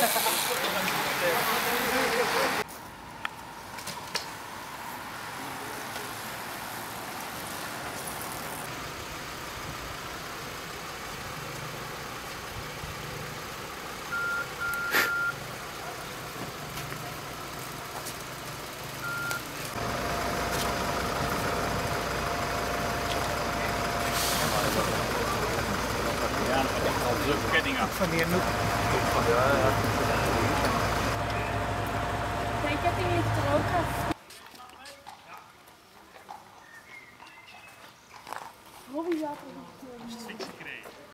Ketting af van hier nu. De ketting ligt er ook af.